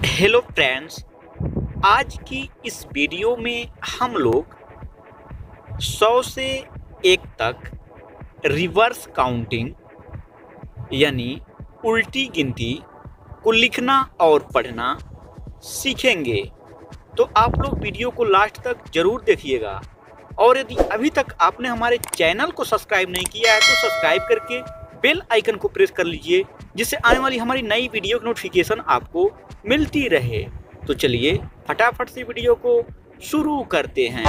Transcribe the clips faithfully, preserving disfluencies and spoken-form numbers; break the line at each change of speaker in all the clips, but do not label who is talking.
Hello friends, आज की इस वीडियो में हम लोग सौ से एक तक रिवर्स काउंटिंग यानी उल्टी गिनती को लिखना और पढ़ना सीखेंगे। तो आप लोग वीडियो को लास्ट तक ज़रूर देखिएगा और यदि अभी तक आपने हमारे चैनल को सब्सक्राइब नहीं किया है तो सब्सक्राइब करके बेल आइकन को प्रेस कर लीजिए, जिससे आने वाली हमारी नई वीडियो की नोटिफिकेशन आपको मिलती रहे। तो चलिए फटाफट से वीडियो को शुरू करते हैं।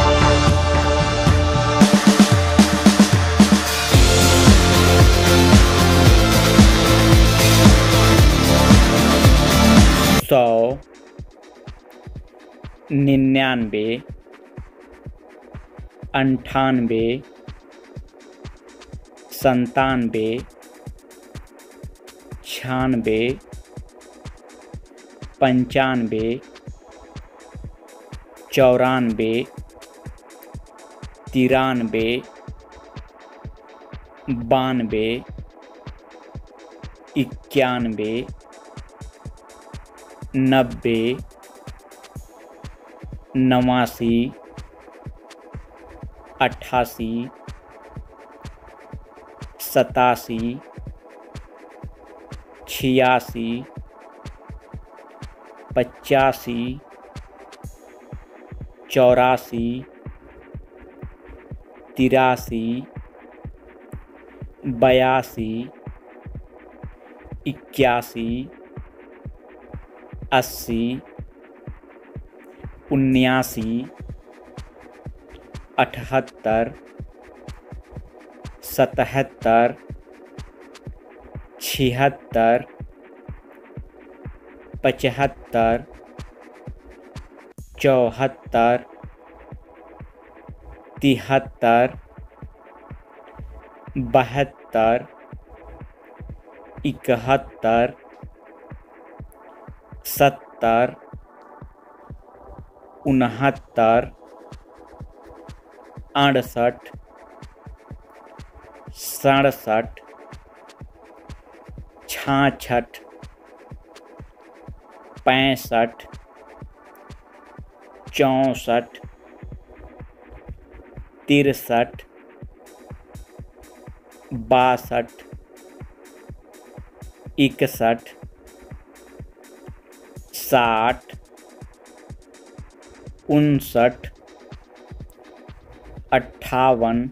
सौ, निन्यानवे, अंठानवे, संतानवे, छियानवे, पंचानवे, चौरानवे, तिरानवे, बानवे, इक्यानवे, नब्बे, नवासी, अट्ठासी, सतासी, छियासी, पचासी, चौरासी, तिरासी, बयासी, इक्यासी, अस्सी, उन्यासी, अठहत्तर, सतहत्तर, छिहत्तर, पचहत्तर, चौहत्तर, तिहत्तर, बहत्तर, इकहत्तर, सत्तर, उनहत्तर, अड़सठ, सड़सठ, छाछठ, पैंसठ, चौंसठ, तिरसठ, बासठ, इकसठ, साठ, उनसठ, अट्ठावन,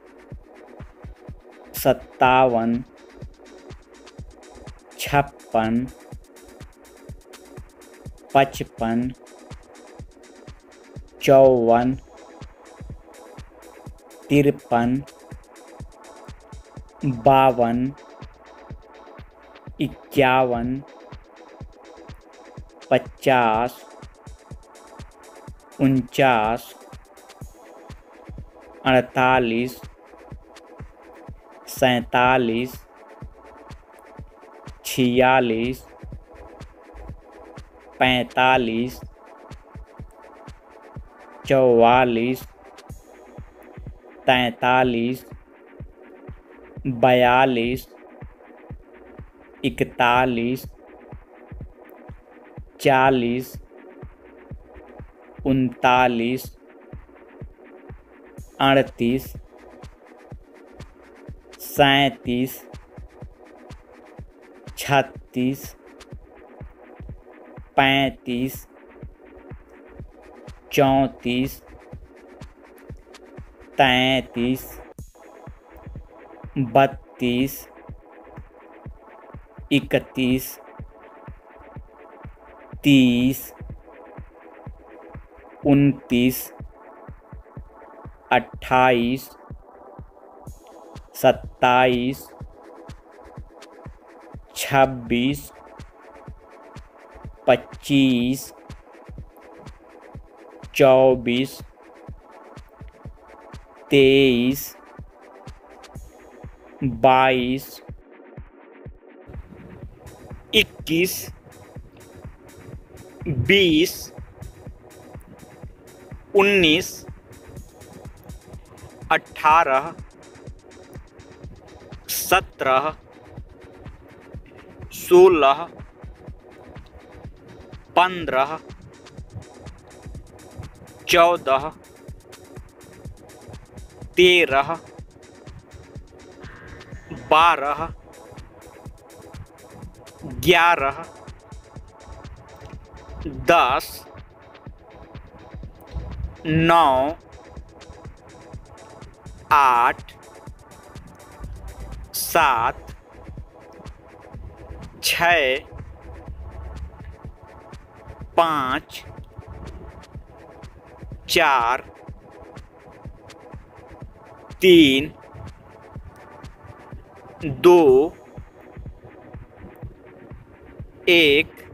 सत्तावन, छप्पन, पचपन, चौवन, तिरपन, बावन, इक्यावन, पचास, उनचास, अड़तालीस, सैंतालीस, छियालीस, पैंतालीस, चौवालीस, तैंतालीस, बयालीस, इकतालीस, चालीस, उनतालीस, अड़तीस, सैंतीस, छत्तीस, पैंतीस, चौंतीस, तैंतीस, बत्तीस, इकतीस, तीस, उनतीस, अट्ठाईस, सत्ताईस, छब्बीस, पच्चीस, चौबीस, तेईस, बाईस, इक्कीस, बीस, उन्नीस, अठारह, सत्रह, सोलह, पंद्रह, चौदह, तेरह, बारह, ग्यारह, दस, नौ, आठ, सात, छः, पाँच, चार, तीन, दो, एक,